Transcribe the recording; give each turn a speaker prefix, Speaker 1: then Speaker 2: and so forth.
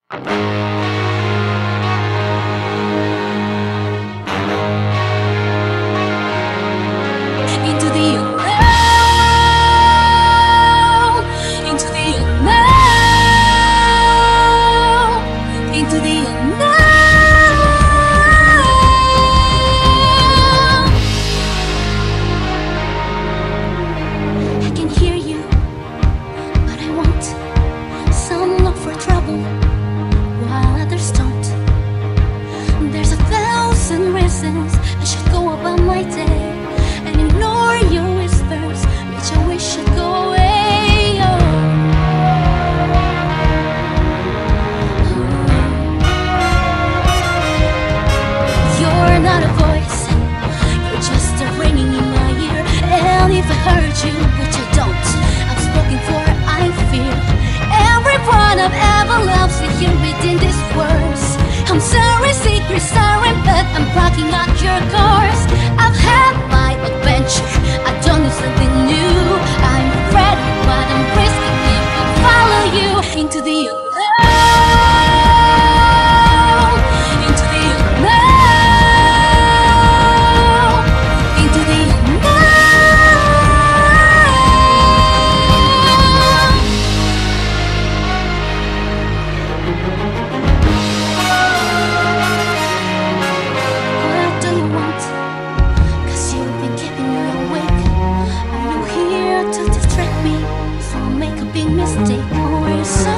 Speaker 1: Into the unknown, into the unknown, into the unknown. I can hear you, but I won't. Some look for trouble, while others don't. There's 1,000 reasons I should go about my day and ignore your whispers, which I wish should go away. Oh. You're not a voice, you're just a ringing in my ear. And if I heard you, which I don't, I'm spoken for, I fear. Everyone I've ever loved to hear within these words. I'm sorry, secret siren, but I'm blocking out your cars. I've had my adventure, I don't know something new. I'm afraid of what I'm risking if I follow you into the unknown, into the unknown, into the unknown. What do you want? 'Cause you've been keeping me awake. Are you here to distract me from make a big mistake? Or are you so